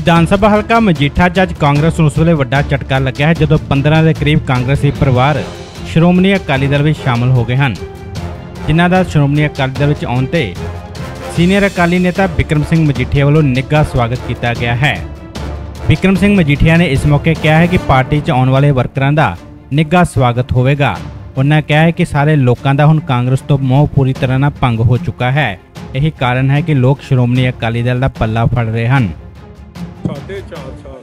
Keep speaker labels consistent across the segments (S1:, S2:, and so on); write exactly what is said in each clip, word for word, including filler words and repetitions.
S1: विधान सभा हल्का मजीठा च अज कांग्रेस नूं उस वेले वड्डा झटका लग्या है जदों पंद्रह के करीब कांग्रेसी परिवार श्रोमणी अकाली दल में शामिल हो गए हैं, जिन्हां दा श्रोमणी अकाली दल विच आउण ते सीनियर अकाली नेता बिक्रम सिंह मजीठिया वालों निੱਘਾ स्वागत किया गया है। बिक्रम सिंह मजीठिया ने इस मौके कहा है कि पार्टी च आने वाले वर्करां दा निੱਘਾ स्वागत होवेगा। उन्होंने कहा है कि सारे लोगों का हुण कांग्रेस तो मोह पूरी तरह ना भंग हो चुका है। यही कारण है कि लोग श्रोमणी अकाली दल का पल्ला फड़ रहे हैं।
S2: साढ़े चार साल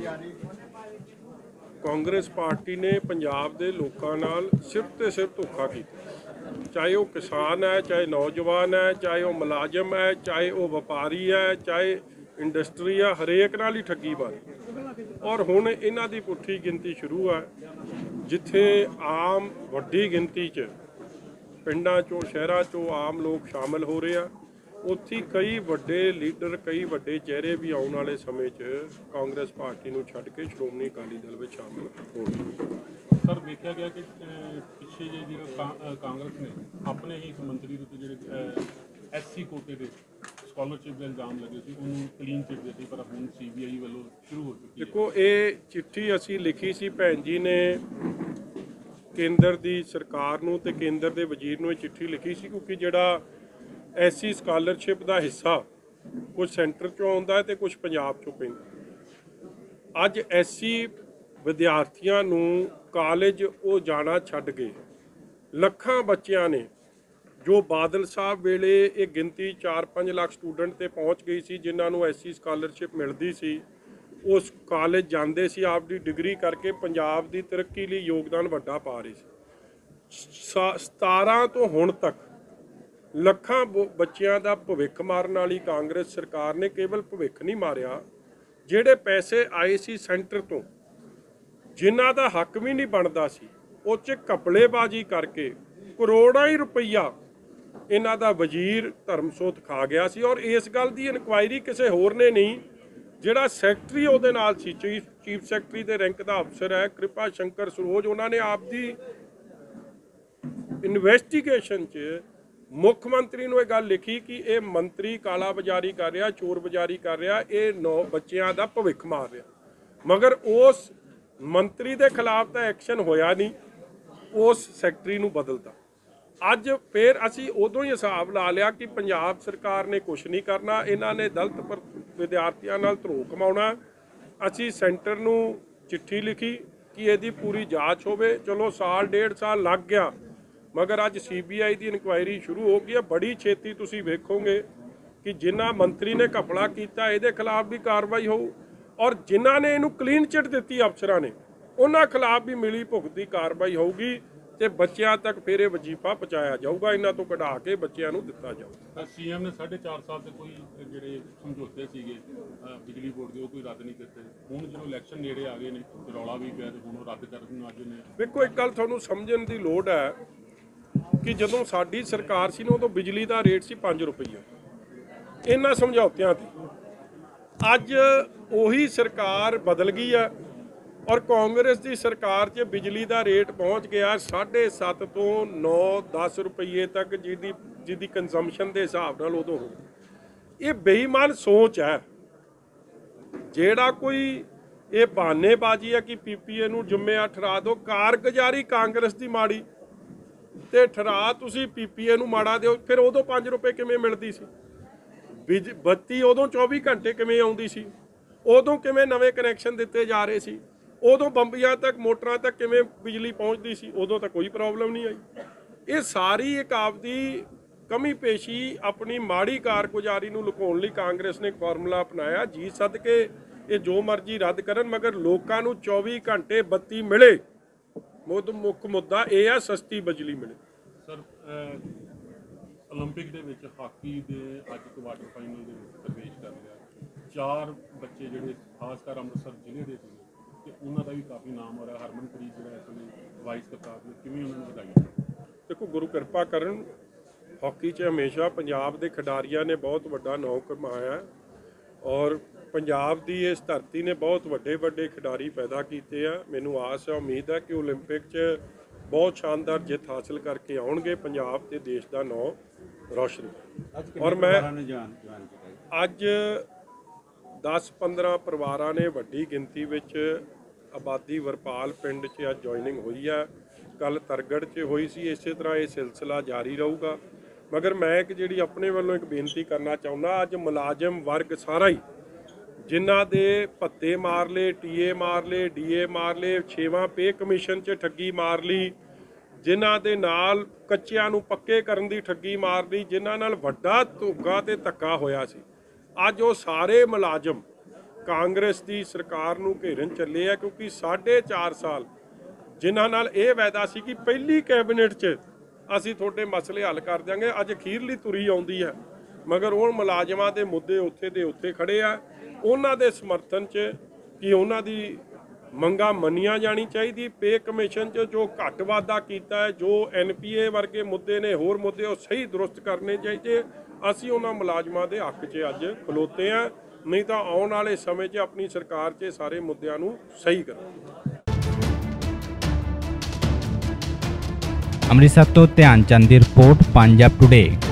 S2: कांग्रेस पार्टी ने पंजाब के लोगों नाल सिर्फ तो सिर्फ धोखा किया, चाहे वह किसान है, चाहे नौजवान है, चाहे वह मुलाजम है, चाहे वह व्यापारी है, चाहे इंडस्ट्री है, हरेक नाल ही ठगी मारी। और हुण इन्हां दी पुट्ठी गिनती शुरू है, जिथे आम वड्डी गिनती च पिंडां चों शहरां चों आम लोग शामिल हो रहे हैं, उत्थे कई वड्डे लीडर कई वड्डे चेहरे भी आने वाले समय च कांग्रेस पार्टी नूं छड्ड के श्रोमणी अकाली दल में शामिल होणगे।
S3: सर देखा गया कि पिछले जो कांग्रेस ने अपने ही मंत्री जो एस सी कोटे के स्कॉलरशिप के इल्जाम लगे थे उन्होंने क्लीन चिट दी, पर हुण सी बी आई वालों शुरू हो चुकी है।
S2: देखो ये चिट्ठी असी लिखी सी, भैन जी ने केंद्र की सरकार नूं ते केंद्र के वजीर नूं चिट्ठी लिखी सी, क्योंकि जिहड़ा एस सी स्कॉलरशिप का हिस्सा कुछ सेंटर चों आउंदा है ते कुछ पंजाब चों पैंदा। अज एस सी विद्यार्थियों नूं कालेज वो जाना छड्ड गए। लखां बच्चियां ने जो बादल साहब वेले ये गिनती चार पाँच लाख स्टूडेंट ते पहुँच गई सी, जिन्हां नूं एस सी स्कॉलरशिप मिलती सी, उस कालेज जांदे सी, आपकी डिग्री करके पंजाब की तरक्की लिए योगदान वड्डा पा रही सी। सतारह तो हुण तक लखां बच्चियां दा भविख मारन वाली कांग्रेस सरकार ने केवल भविख नहीं मारिया, जिहड़े पैसे आए सी सेंटर तो जिन्हां दा हक भी नहीं बनता सी, उह च घपलेबाजी करके करोड़ां ही रुपया इन्हां दा वजीर धर्मसोत खा गया सी। और इस गल दी इनक्वायरी किसी होर ने नहीं, जिहड़ा सैकटरी उहदे नाल सी, चीफ चीफ सैकटरी दे रैंक दा अफसर है कृपा शंकर सरोज, उन्होंने आप दी इन्वेस्टिगेशन च मुख्यमंत्री नूं इह गल लिखी कि ये मंत्री काला बाजारी कर रहा, चोर बाजारी कर रहा, ये नौ बच्चों का भविख मार रहा। मगर उस मंत्री के खिलाफ तो एक्शन होया नहीं, उस सैकटरी नूं बदलता। अज फिर असी उदों ही हिसाब ला लिया कि पंजाब सरकार ने कुछ नहीं करना, इन्हां ने दलित विद्यार्थियों नाल धरो कमाउणा। असी सेंटर नूं चिट्ठी लिखी कि इहदी पूरी जांच होवे। चलो साल डेढ़ साल लग गया, मगर अज सी बी आई की इनक्वायरी शुरू हो गई है। बड़ी छेती तुसीं वेखोगे कि जिन्हां मंत्री ने घपला किया इहदे खिलाफ भी कार्रवाई होऊ, और जिन्हां ने इहनूं क्लीन चिट दित्ती अफसरां ने उन्हां खिलाफ भी मिली भुगती कार्रवाई होगी, ते बच्चों तक फिर वजीफा पहुँचाया जाऊगा, इन्हां तो कढ़ा के बच्चों नूं दित्ता जाऊगा।
S3: सी एम ने साढ़े चार साल से कोई जिहड़े समझौते सीगे बिजली बोर्ड के कोई रद्द नहीं करते, हुण जो इलैक्शन नेड़े आ गए ने रौला भी पिया ते हुण रद्द करन नूं अज ने।
S2: देखो एक गल तुहानूं समझण दी लोड़ है कि जदों साडी सरकार सी ना उदों बिजली का रेट सी पाँच रुपये, इन्हां समझौतियां ते अज उही सरकार बदल गई है और कांग्रेस की सरकार च बिजली का रेट पहुँच गया साढ़े सत्त तो नौ दस रुपये तक, जिहदी जिहदी कंजम्पशन के हिसाब नाल उदों हो। ये बेईमान सोच है, जेड़ा कोई ये बहानेबाजी है कि पी पी ए नूं जुम्मेवार ठहरा दो। कारगुजारी कांग्रेस की माड़ी ते ठहरा तुसीं पी पी ए नूं माड़ा दिओ, फिर उदों पाँच रुपये किवें मिलदी सी? बिज बत्ती उदों चौबी घंटे किवें आउंदी सी? उदों किवें नवें कनैक्शन दिते जा रहे सी? उदों बंबियां तक मोटरां तक किवें बिजली पहुँचती सी? उदों तक कोई प्रॉब्लम नहीं आई। ये सारी एक आपदी कमी पेशी अपनी माड़ी कारगुजारी नूं लुकाउण लई कांग्रेस ने एक फार्मूला अपनाया। जी सदके ये जो मर्जी रद्द करन, मगर लोकां नूं चौबी घंटे बत्ती मिले। मुद मुख मुद्दा यह है सस्ती बिजली मिले।
S3: सर ओलंपिक दे विच हाकी दे अज क्वार्टर फाइनल दे विच प्रवेश कर लिया, चार बच्चे जिहड़े खासकर अमृतसर जिले दे सीगे ते उन्हां दा भी काफ़ी नाम हो रहा। हरमनप्रीत जिहड़ा इस वेले वाइस कप्तान ने, किवें उन्हां नूं वधाई?
S2: देखो गुरु किरपा करन, हॉकी च हमेशा पंजाब के खिडारियों ने बहुत वड्डा नाम कमाया और पंजाब की इस धरती ने बहुत वड्डे वड्डे खिडारी पैदा किए हैं। मैनूं आस है, उम्मीद है कि ओलंपिक च बहुत शानदार जित हासिल करके आउणगे, पंजाब ते देश का नाम रोशन। और मैं अज ਦਸ ਪੰਦਰਾਂ ਪਰਿਵਾਰਾਂ ਨੇ ਵੱਡੀ ਗਿਣਤੀ ਵਿੱਚ ਆਬਾਦੀ ਵਰਪਾਲ ਪਿੰਡ 'ਚ ਅੱਜ ਜੁਆਇਨਿੰਗ ਹੋਈ ਹੈ। ਕੱਲ ਤਰਗੜ 'ਚ ਹੋਈ ਸੀ। ਇਸੇ ਤਰ੍ਹਾਂ ਇਹ ਸਿਲਸਿਲਾ ਜਾਰੀ ਰਹੂਗਾ। ਮਗਰ ਮੈਂ ਇੱਕ ਜਿਹੜੀ ਆਪਣੇ ਵੱਲੋਂ ਇੱਕ ਬੇਨਤੀ ਕਰਨਾ ਚਾਹੁੰਦਾ, ਅੱਜ ਮੁਲਾਜ਼ਮ ਵਰਗ ਸਾਰਾ ਹੀ ਜਿਨ੍ਹਾਂ ਦੇ ਭੱਤੇ ਮਾਰ ਲਏ, ਟੀਏ ਮਾਰ ਲਏ, ਡੀਏ ਮਾਰ ਲਏ, ਛੇਵਾਂ ਪੇ ਕਮਿਸ਼ਨ 'ਚ ਠੱਗੀ ਮਾਰ ਲਈ, ਜਿਨ੍ਹਾਂ ਦੇ ਨਾਲ ਕੱਚਿਆਂ ਨੂੰ ਪੱਕੇ ਕਰਨ ਦੀ ਠੱਗੀ ਮਾਰ ਲਈ, ਜਿਨ੍ਹਾਂ ਨਾਲ ਵੱਡਾ ਧੋਖਾ ਤੇ ਧੱਕਾ ਹੋਇਆ ਸੀ, ਅੱਜ ਉਹ ਸਾਰੇ ਮੁਲਾਜ਼ਮ ਕਾਂਗਰਸ ਦੀ ਸਰਕਾਰ ਨੂੰ ਘੇਰਨ ਚੱਲੇ ਆ। ਕਿਉਂਕਿ ਸਾਢੇ ਚਾਰ ਸਾਲ ਜਿਨ੍ਹਾਂ ਨਾਲ ਇਹ ਵਾਅਦਾ ਸੀ ਕਿ ਪਹਿਲੀ ਕੈਬਨਿਟ 'ਚ ਅਸੀਂ ਤੁਹਾਡੇ ਮਸਲੇ ਹੱਲ ਕਰ ਦਿਆਂਗੇ, ਅੱਜ ਅਖੀਰਲੀ ਤੁਰੀ ਆਉਂਦੀ ਹੈ। ਮਗਰ ਉਹ ਮੁਲਾਜ਼ਮਾਂ ਦੇ ਮੁੱਦੇ ਉੱਥੇ ਦੇ ਉੱਥੇ ਖੜੇ ਆ। ਉਹਨਾਂ ਦੇ ਸਮਰਥਨ 'ਚ ਕਿ ਉਹਨਾਂ ਦੀ ਮੰਗਾਂ ਮੰਨੀਆਂ ਜਾਣੀ ਚਾਹੀਦੀ। ਪੇ ਕਮਿਸ਼ਨ 'ਚ ਜੋ ਘੱਟ ਵਾਧਾ ਕੀਤਾ ਹੈ, ਜੋ ਐਨ ਪੀ ਏ ਵਰਗੇ ਮੁੱਦੇ ਨੇ, ਹੋਰ ਮੁੱਦੇ ਉਹ ਸਹੀ ਦਰੁਸਤ ਕਰਨੇ ਚਾਹੀਦੇ। ਅਸੀਂ ਉਹਨਾਂ ਮੁਲਾਜ਼ਮਾਂ ਦੇ ਹੱਕ 'ਚ ਅੱਜ ਖਲੋਤੇ ਆ, ਨਹੀਂ ਤਾਂ ਆਉਣ ਵਾਲੇ ਸਮੇਂ 'ਚ ਆਪਣੀ ਸਰਕਾਰ 'ਚ ਸਾਰੇ ਮੁੱਦਿਆਂ ਨੂੰ ਸਹੀ ਕਰਾਂਗੇ।
S1: ਅੰਮ੍ਰਿਤਸਰ ਤੋਂ ਧਿਆਨ ਚੰਦ ਦੀ ਰਿਪੋਰਟ, ਪੰਜਾਬ ਟੁਡੇ।